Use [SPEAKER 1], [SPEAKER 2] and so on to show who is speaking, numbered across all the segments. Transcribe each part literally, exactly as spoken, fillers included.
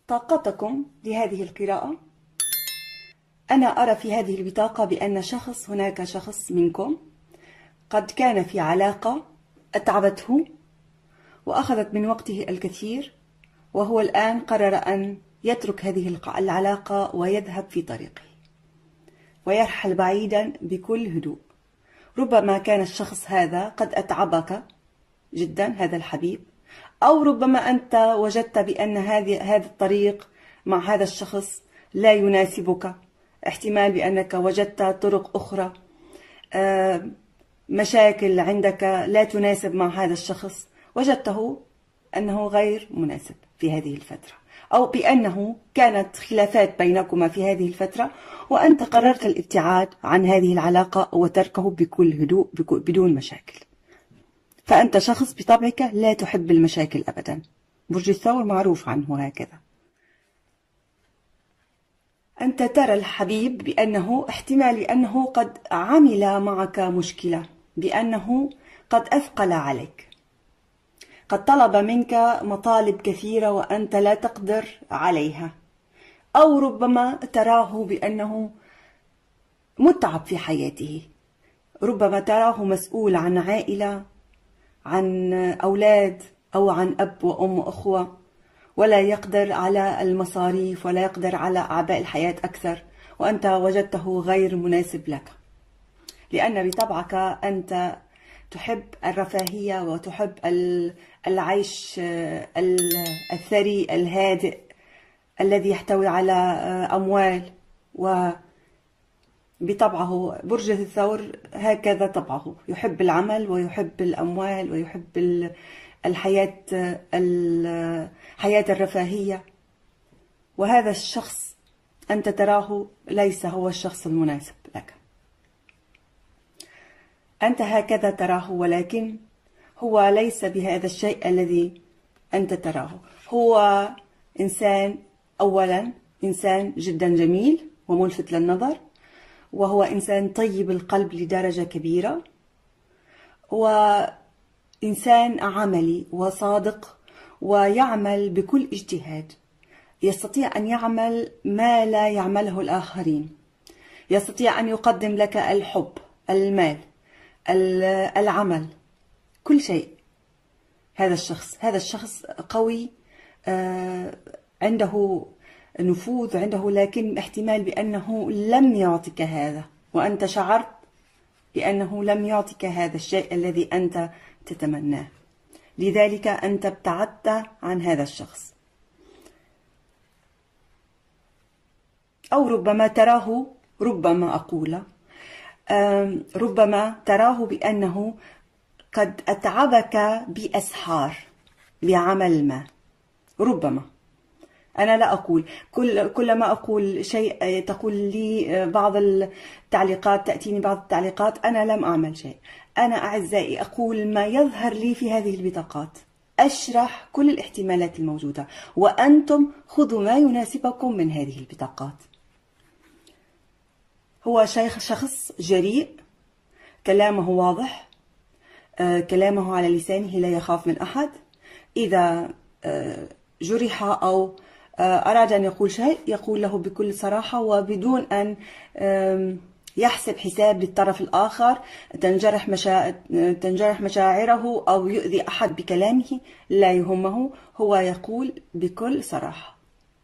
[SPEAKER 1] طاقتكم لهذه القراءة. أنا أرى في هذه البطاقة بأن شخص هناك شخص منكم قد كان في علاقة أتعبته وأخذت من وقته الكثير، وهو الآن قرر أن يترك هذه العلاقة ويذهب في طريقه ويرحل بعيدا بكل هدوء. ربما كان الشخص هذا قد أتعبك جدا، هذا الحبيب، أو ربما أنت وجدت بأن هذه هذا الطريق مع هذا الشخص لا يناسبك. احتمال بأنك وجدت طرق أخرى، مشاكل عندك لا تناسب مع هذا الشخص، وجدته أنه غير مناسب في هذه الفترة، أو بأنه كانت خلافات بينكما في هذه الفترة وأنت قررت الابتعاد عن هذه العلاقة وتركه بكل هدوء بدون مشاكل. فأنت شخص بطبعك لا تحب المشاكل أبدا. برج الثور معروف عنه هكذا. أنت ترى الحبيب بأنه احتمال بأنه قد عمل معك مشكلة، بأنه قد أثقل عليك، قد طلب منك مطالب كثيرة وأنت لا تقدر عليها، أو ربما تراه بأنه متعب في حياته، ربما تراه مسؤول عن عائلة، عن أولاد، أو عن أب وأم وأخوة، ولا يقدر على المصاريف ولا يقدر على أعباء الحياة أكثر، وأنت وجدته غير مناسب لك، لأن بطبعك أنت تحب الرفاهية وتحب العيش الثري الهادئ الذي يحتوي على أموال. وبطبعه برج الثور هكذا طبعه، يحب العمل ويحب الأموال ويحب الحياة الحياة الرفاهية. وهذا الشخص أنت تراه ليس هو الشخص المناسب لك. أنت هكذا تراه، ولكن هو ليس بهذا الشيء الذي أنت تراه. هو إنسان، أولا إنسان جدا جميل وملفت للنظر، وهو إنسان طيب القلب لدرجة كبيرة، وإنسان عملي وصادق ويعمل بكل اجتهاد. يستطيع أن يعمل ما لا يعمله الآخرين، يستطيع أن يقدم لك الحب، المال، العمل، كل شيء. هذا الشخص هذا الشخص قوي، عنده نفوذ، عنده، لكن احتمال بأنه لم يعطيك هذا، وأنت شعرت بأنه لم يعطيك هذا الشيء الذي أنت تتمناه، لذلك أنت ابتعدت عن هذا الشخص. أو ربما تراه، ربما أقول ربما تراه بأنه قد أتعبك بأسحار بعمل ما. ربما، أنا لا أقول، كل كلما أقول شيء تقول لي بعض التعليقات، تأتيني بعض التعليقات، أنا لم أعمل شيء. أنا أعزائي أقول ما يظهر لي في هذه البطاقات، أشرح كل الاحتمالات الموجودة، وأنتم خذوا ما يناسبكم من هذه البطاقات. هو شخص جريء، كلامه واضح، كلامه على لسانه، لا يخاف من أحد. إذا جرح أو أراد أن يقول شيء يقول له بكل صراحة وبدون أن يحسب حساب للطرف الآخر، تنجرح مشاعر تنجرح مشاعره أو يؤذي أحد بكلامه، لا يهمه، هو يقول بكل صراحة.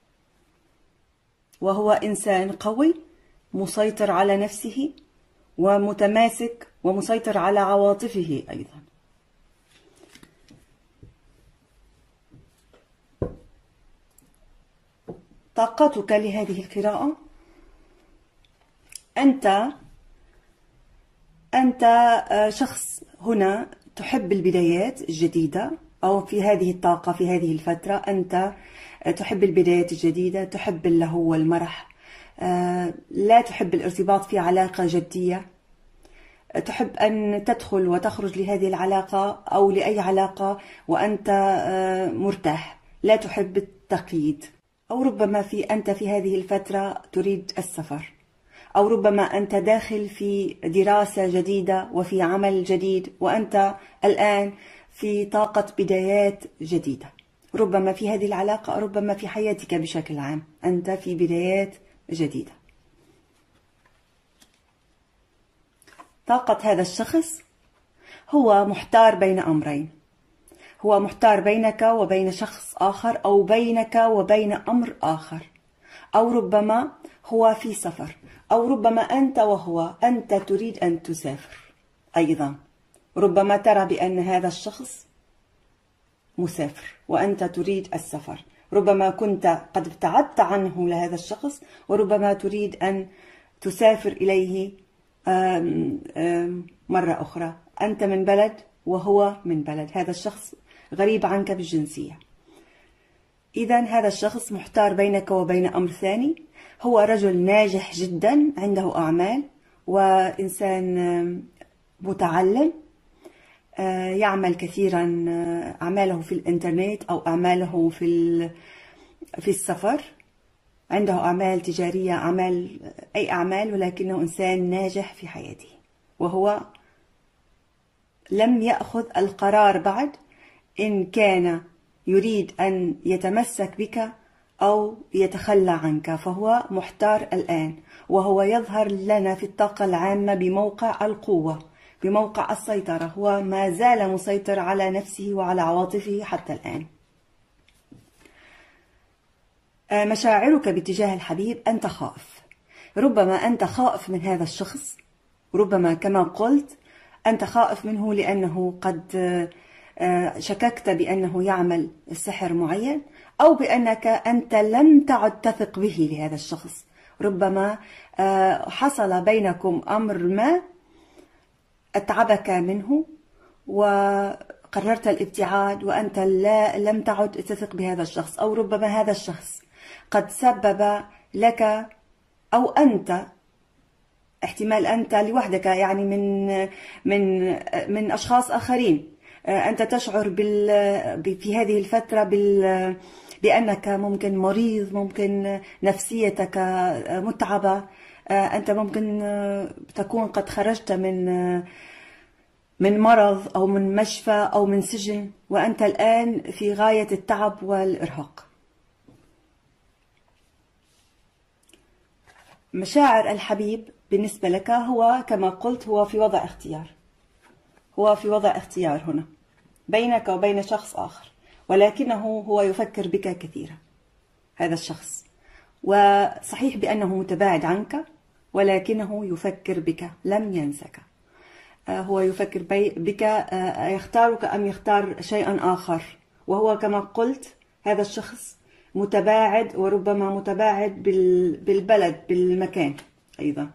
[SPEAKER 1] وهو إنسان قوي مسيطر على نفسه ومتماسك ومسيطر على عواطفه أيضا. طاقتك لهذه القراءة، أنت أنت شخص هنا تحب البدايات الجديدة، أو في هذه الطاقة في هذه الفترة أنت تحب البدايات الجديدة، تحب اللهو والمرح، لا تحب الارتباط في علاقة جدية، تحب أن تدخل وتخرج لهذه العلاقة أو لأي علاقة وأنت مرتاح، لا تحب التقييد. أو ربما في أنت في هذه الفترة تريد السفر، أو ربما أنت داخل في دراسة جديدة وفي عمل جديد، وأنت الآن في طاقة بدايات جديدة. ربما في هذه العلاقة، ربما في حياتك بشكل عام، أنت في بدايات جديدة. طاقة هذا الشخص هو محتار بين أمرين، هو محتار بينك وبين شخص آخر، أو بينك وبين أمر آخر، أو ربما هو في سفر، أو ربما أنت وهو أنت تريد أن تسافر أيضا. ربما ترى بأن هذا الشخص مسافر وأنت تريد السفر، ربما كنت قد ابتعدت عنه لهذا الشخص، وربما تريد أن تسافر إليه آم آم مرة أخرى. أنت من بلد وهو من بلد، هذا الشخص غريب عنك بالجنسية. إذن هذا الشخص محتار بينك وبين أمر ثاني. هو رجل ناجح جدا، عنده أعمال، وإنسان متعلم، يعمل كثيرا أعماله في الإنترنت أو أعماله في في السفر، عنده أعمال تجارية، أعمال أي أعمال، ولكنه إنسان ناجح في حياته، وهو لم يأخذ القرار بعد إن كان يريد أن يتمسك بك أو يتخلى عنك، فهو محتار الآن، وهو يظهر لنا في الطاقة العامة بموقع القوة، بموقع السيطرة. هو ما زال مسيطر على نفسه وعلى عواطفه حتى الآن. مشاعرك باتجاه الحبيب، أنت خائف، ربما أنت خائف من هذا الشخص، ربما كما قلت أنت خائف منه لأنه قد شككت بأنه يعمل سحر معين، أو بأنك أنت لم تعد تثق به لهذا الشخص. ربما حصل بينكم أمر ما أتعبك منه وقررت الابتعاد، وأنت لا لم تعد تثق بهذا الشخص، أو ربما هذا الشخص قد سبب لك، أو أنت احتمال أنت لوحدك، يعني من من من أشخاص آخرين، أنت تشعر بال في هذه الفترة بال بأنك ممكن مريض، ممكن نفسيتك متعبة، أنت ممكن تكون قد خرجت من من مرض أو من مشفى أو من سجن، وأنت الآن في غاية التعب والإرهاق. مشاعر الحبيب بالنسبة لك هو كما قلت هو في وضع اختيار، هو في وضع اختيار هنا بينك وبين شخص آخر، ولكنه هو يفكر بك كثيرا هذا الشخص، وصحيح بأنه متباعد عنك، ولكنه يفكر بك، لم ينسك. هو يفكر بك، يختارك أم يختار شيئا آخر، وهو كما قلت هذا الشخص متباعد، وربما متباعد بالبلد بالمكان أيضا.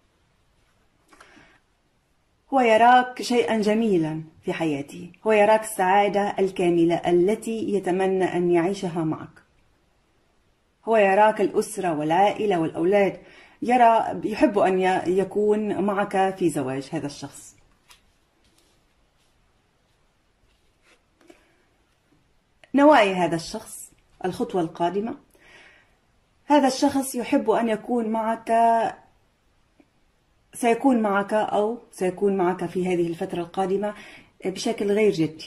[SPEAKER 1] هو يراك شيئا جميلا في حياته، هو يراك السعادة الكاملة التي يتمنى أن يعيشها معك، هو يراك الأسرة والعائلة والأولاد، يرى يحب أن يكون معك في زواج هذا الشخص. نوايا هذا الشخص، الخطوة القادمة، هذا الشخص يحب أن يكون معك، سيكون معك أو سيكون معك في هذه الفترة القادمة بشكل غير جدي.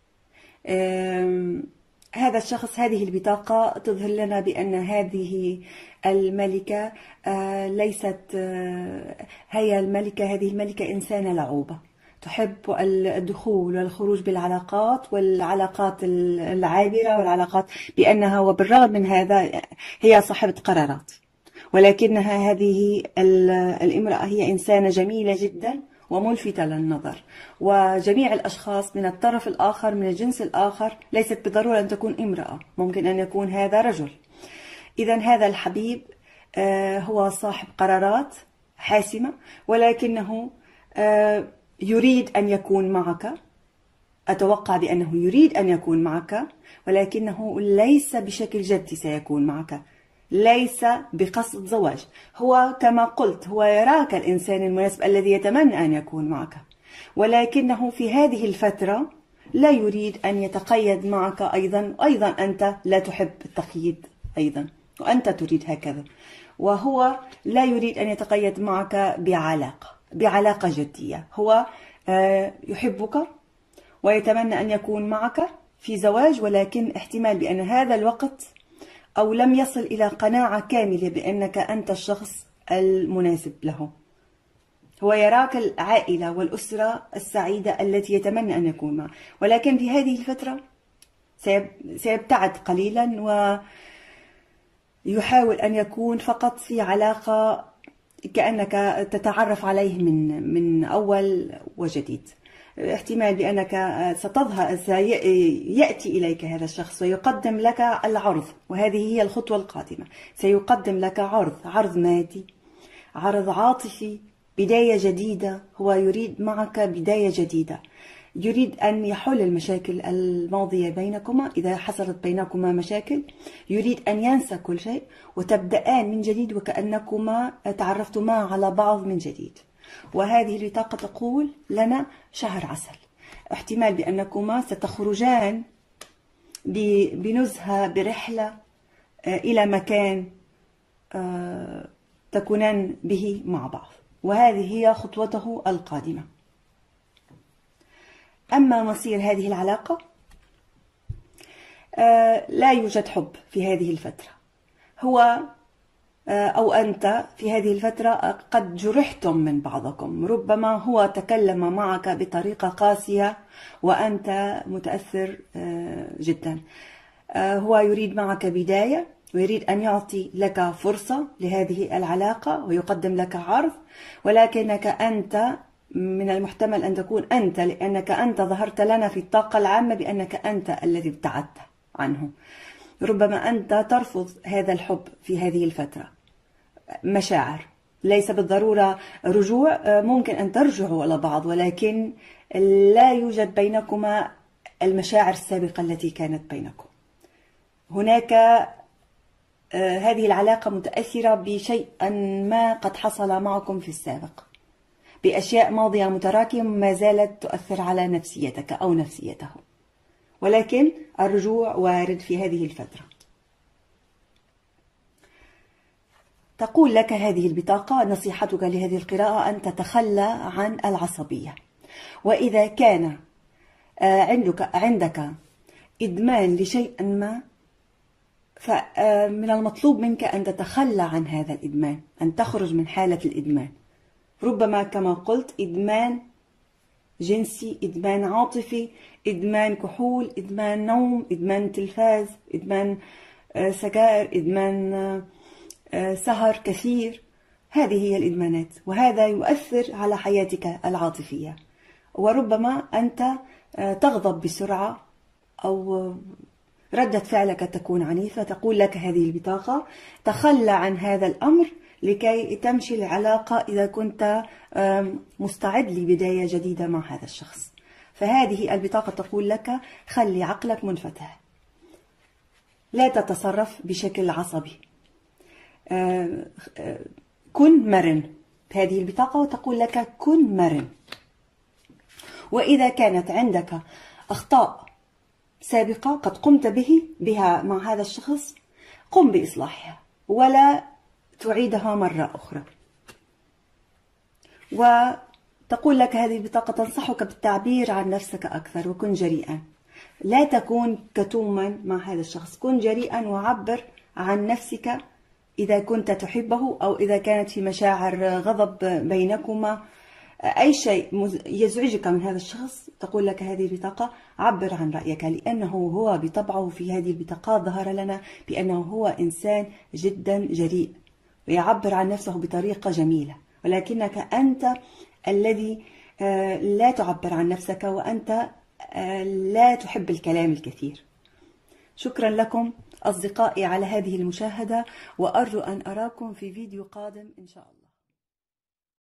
[SPEAKER 1] هذا الشخص، هذه البطاقة تظهر لنا بأن هذه الملكة ليست هي الملكة، هذه الملكة إنسانة لعوبة، تحب الدخول والخروج بالعلاقات والعلاقات العابرة والعلاقات، بأنها وبالرغم من هذا هي صاحبة قرارات، ولكنها هذه الامرأة هي إنسانة جميلة جدا وملفتة للنظر، وجميع الأشخاص من الطرف الآخر من الجنس الآخر ليست بالضرورة أن تكون امرأة، ممكن أن يكون هذا رجل. إذن هذا الحبيب هو صاحب قرارات حاسمة، ولكنه يريد أن يكون معك، أتوقع بأنه يريد أن يكون معك، ولكنه ليس بشكل جدي سيكون معك، ليس بقصد زواج. هو كما قلت هو يراك الإنسان المناسب الذي يتمنى أن يكون معك، ولكنه في هذه الفترة لا يريد أن يتقيد معك أيضا، أيضا أنت لا تحب التقييد أيضا، وأنت تريد هكذا، وهو لا يريد أن يتقيد معك بعلاقة بعلاقة جدية. هو يحبك ويتمنى أن يكون معك، في زواج، ولكن احتمال بأن هذا الوقت أو لم يصل إلى قناعة كاملة بأنك أنت الشخص المناسب له. هو يراك العائلة والأسرة السعيدة التي يتمنى أن يكون معها، ولكن في هذه الفترة سيبتعد قليلا ويحاول أن يكون فقط في علاقة كأنك تتعرف عليه من من أول وجديد. احتمال بأنك ستظهر سيأتي إليك هذا الشخص ويقدم لك العرض، وهذه هي الخطوة القادمة. سيقدم لك عرض، عرض مادي، عرض عاطفي، بداية جديدة. هو يريد معك بداية جديدة، يريد أن يحل المشاكل الماضية بينكما. إذا حصلت بينكما مشاكل يريد أن ينسى كل شيء وتبدأان من جديد وكأنكما تعرفتما على بعض من جديد. وهذه البطاقة تقول لنا شهر عسل. احتمال بأنكما ستخرجان بنزهة، برحلة إلى مكان تكونان به مع بعض، وهذه هي خطوته القادمة. أما مصير هذه العلاقة، لا يوجد حب في هذه الفترة. هو أو أنت في هذه الفترة قد جرحتم من بعضكم، ربما هو تكلم معك بطريقة قاسية وأنت متأثر جدا. هو يريد معك بداية ويريد أن يعطي لك فرصة لهذه العلاقة ويقدم لك عرض، ولكنك أنت من المحتمل أن تكون أنت، لأنك أنت ظهرت لنا في الطاقة العامة بأنك أنت الذي ابتعدت عنه. ربما أنت ترفض هذا الحب في هذه الفترة. مشاعر، ليس بالضرورة رجوع، ممكن أن ترجعوا إلى بعض، ولكن لا يوجد بينكما المشاعر السابقة التي كانت بينكم. هناك هذه العلاقة متأثرة بشيء ما قد حصل معكم في السابق، بأشياء ماضية متراكمة ما زالت تؤثر على نفسيتك أو نفسيته، ولكن الرجوع وارد في هذه الفترة. تقول لك هذه البطاقة، نصيحتك لهذه القراءة أن تتخلى عن العصبية. وإذا كان عندك عندك إدمان لشيء ما، فمن المطلوب منك أن تتخلى عن هذا الإدمان، أن تخرج من حالة الإدمان. ربما كما قلت إدمان جنسي، إدمان عاطفي، إدمان كحول، إدمان نوم، إدمان تلفاز، إدمان سجائر، إدمان سهر كثير. هذه هي الإدمانات، وهذا يؤثر على حياتك العاطفية. وربما أنت تغضب بسرعة أو ردة فعلك تكون عنيفة. تقول لك هذه البطاقة تخلى عن هذا الأمر لكي تمشي العلاقة إذا كنت مستعد لبداية جديدة مع هذا الشخص. فهذه البطاقة تقول لك خلي عقلك منفتح، لا تتصرف بشكل عصبي، كن مرن. هذه البطاقة وتقول لك كن مرن. وإذا كانت عندك أخطاء سابقة قد قمت به بها مع هذا الشخص، قم بإصلاحها ولا تعيدها مرة أخرى. وتقول لك هذه البطاقة تنصحك بالتعبير عن نفسك أكثر، وكن جريئا، لا تكون كتوما مع هذا الشخص، كن جريئا وعبر عن نفسك إذا كنت تحبه أو إذا كانت في مشاعر غضب بينكما، أي شيء يزعجك من هذا الشخص. تقول لك هذه البطاقة عبر عن رأيك، لأنه هو بطبعه في هذه البطاقات ظهر لنا بأنه هو إنسان جدا جريء ويعبر عن نفسه بطريقة جميلة، ولكنك أنت الذي لا تعبر عن نفسك، وأنت لا تحب الكلام الكثير. شكرا لكم أصدقائي على هذه المشاهدة، وأرجو أن أراكم في فيديو قادم إن شاء الله.